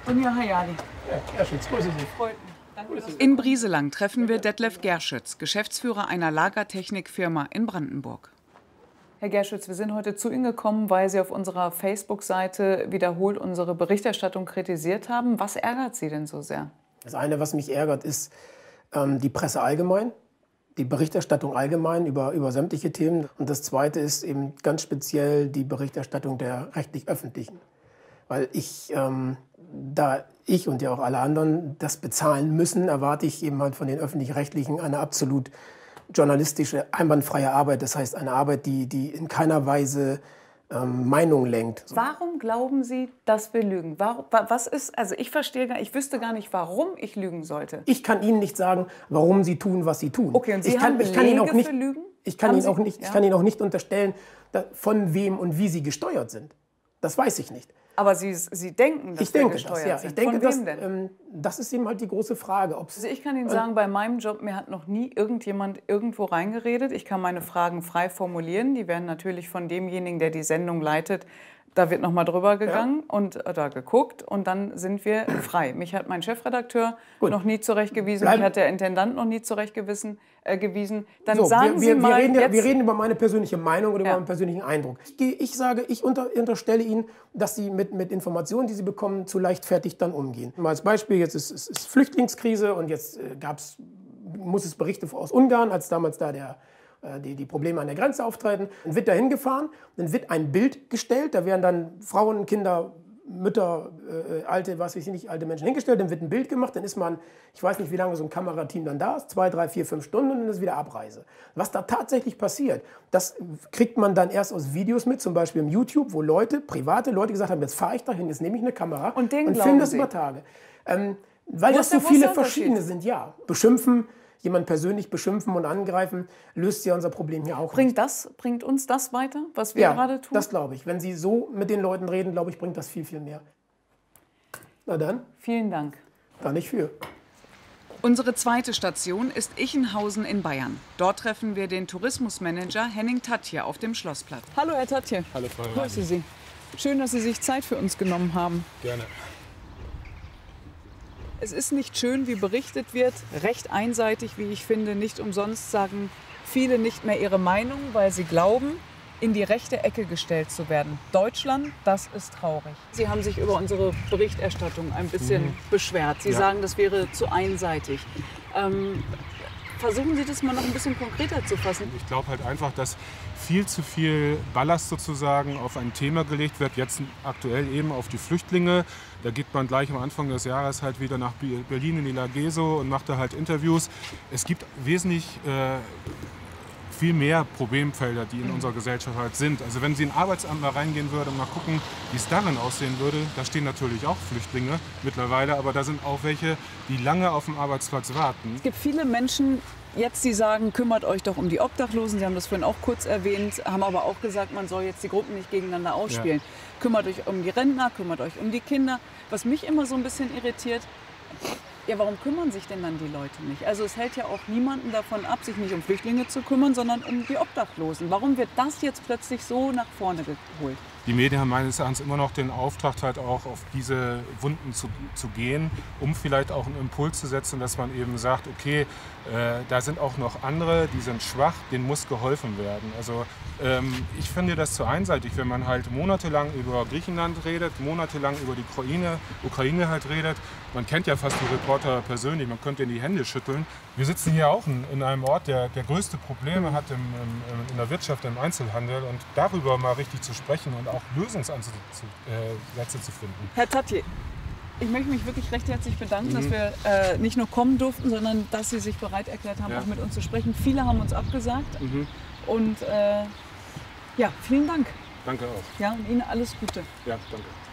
Dunja Hayali. Gerschütz, grüße Sie. Freut mich. Danke. In Brieselang treffen wir Detlef Gerschütz, Geschäftsführer einer Lagertechnikfirma in Brandenburg. Herr Gerschütz, wir sind heute zu Ihnen gekommen, weil Sie auf unserer Facebook-Seite wiederholt unsere Berichterstattung kritisiert haben. Was ärgert Sie denn so sehr? Das eine, was mich ärgert, ist die Presse allgemein, die Berichterstattung allgemein über sämtliche Themen. Und das zweite ist eben ganz speziell die Berichterstattung der rechtlich-öffentlichen. Weil da ich und ja auch alle anderen das bezahlen müssen, erwarte ich eben halt von den Öffentlich-Rechtlichen eine absolut journalistische, einwandfreie Arbeit. Das heißt eine Arbeit, die in keiner Weise Meinung lenkt. Warum glauben Sie, dass wir lügen? Was ist, also ich wüsste gar nicht, warum ich lügen sollte. Ich kann Ihnen nicht sagen, warum Sie tun, was Sie tun. Okay, und Sie haben Belege für Lügen? Ich kann Ihnen auch nicht unterstellen, von wem und wie Sie gesteuert sind. Das weiß ich nicht. Aber Sie denken, dass wir gesteuert sind. Ich denke, von wem denn? Das ist eben halt die große Frage. Also ich kann Ihnen sagen, bei meinem Job, mir hat noch nie irgendjemand irgendwo reingeredet. Ich kann meine Fragen frei formulieren. Die werden natürlich von demjenigen, der die Sendung leitet, da wird noch mal drüber gegangen und da geguckt und dann sind wir frei. Mich hat mein Chefredakteur noch nie zurechtgewiesen, mich hat der Intendant noch nie zurechtgewiesen. Dann so, sagen Sie mal wir reden über meine persönliche Meinung oder über meinen persönlichen Eindruck. Ich unterstelle Ihnen, dass Sie mit Informationen, die Sie bekommen, zu leichtfertig dann umgehen. Mal als Beispiel, jetzt ist Flüchtlingskrise und jetzt muss es Berichte aus Ungarn, als damals da die Probleme an der Grenze auftreten. Dann wird da hingefahren, dann wird ein Bild gestellt, da werden dann Frauen, Kinder, Mütter, alte Menschen hingestellt, dann wird ein Bild gemacht, dann ist man, ich weiß nicht, wie lange so ein Kamerateam dann da ist, 2, 3, 4, 5 Stunden und dann ist wieder Abreise. Was da tatsächlich passiert, das kriegt man dann erst aus Videos mit, zum Beispiel im YouTube, wo private Leute gesagt haben, jetzt fahre ich dahin, jetzt nehme ich eine Kamera und filme das über Tage. Weil das so viele verschiedene sind, ja. Jemand persönlich beschimpfen und angreifen, löst ja unser Problem hier auch nicht. Bringt uns das weiter, was wir gerade tun? Das glaube ich. Wenn Sie so mit den Leuten reden, glaube ich, bringt das viel, viel mehr. Na dann. Vielen Dank. Da nicht für. Unsere zweite Station ist Ichenhausen in Bayern. Dort treffen wir den Tourismusmanager Henning Tatje auf dem Schlossplatz. Hallo Herr Tatje. Hallo Frau Hayali. Grüße Sie. Schön, dass Sie sich Zeit für uns genommen haben. Gerne. Es ist nicht schön, wie berichtet wird, recht einseitig, wie ich finde. Nicht umsonst sagen viele nicht mehr ihre Meinung, weil sie glauben, in die rechte Ecke gestellt zu werden. Deutschland, das ist traurig. Sie haben sich über unsere Berichterstattung ein bisschen beschwert. Sie sagen, das wäre zu einseitig. Versuchen Sie das mal noch ein bisschen konkreter zu fassen. Ich glaube halt einfach, dass viel zu viel Ballast sozusagen auf ein Thema gelegt wird, jetzt aktuell eben auf die Flüchtlinge. Da geht man gleich am Anfang des Jahres halt wieder nach Berlin in die Lageso und macht da halt Interviews. Es gibt wesentlich viel mehr Problemfelder, die in unserer Gesellschaft halt sind. Also wenn Sie in ein Arbeitsamt mal reingehen würden und mal gucken, wie es darin aussehen würde, da stehen natürlich auch Flüchtlinge mittlerweile, aber da sind auch welche, die lange auf dem Arbeitsplatz warten. Es gibt viele Menschen jetzt, die sagen, kümmert euch doch um die Obdachlosen. Sie haben das vorhin auch kurz erwähnt, haben aber auch gesagt, man soll jetzt die Gruppen nicht gegeneinander ausspielen. Ja. Kümmert euch um die Rentner, kümmert euch um die Kinder. Was mich immer so ein bisschen irritiert, ja, warum kümmern sich denn dann die Leute nicht? Also es hält ja auch niemanden davon ab, sich nicht um Flüchtlinge zu kümmern, sondern um die Obdachlosen. Warum wird das jetzt plötzlich so nach vorne geholt? Die Medien haben meines Erachtens immer noch den Auftrag, halt auch auf diese Wunden zu gehen, um vielleicht auch einen Impuls zu setzen, dass man eben sagt, okay, da sind auch noch andere, die sind schwach, denen muss geholfen werden. Also ich finde das zu einseitig, wenn man halt monatelang über Griechenland redet, monatelang über die Ukraine halt redet. Man kennt ja fast die Reporter persönlich, man könnte in die Hände schütteln. Wir sitzen hier auch in einem Ort, der größte Probleme hat in der Wirtschaft, im Einzelhandel. Und darüber mal richtig zu sprechen und auch Lösungsansätze zu finden. Herr Tatje, ich möchte mich wirklich recht herzlich bedanken, dass wir nicht nur kommen durften, sondern dass Sie sich bereit erklärt haben, auch mit uns zu sprechen. Viele haben uns abgesagt. Und ja, vielen Dank. Danke auch. Ja, und Ihnen alles Gute. Ja, danke.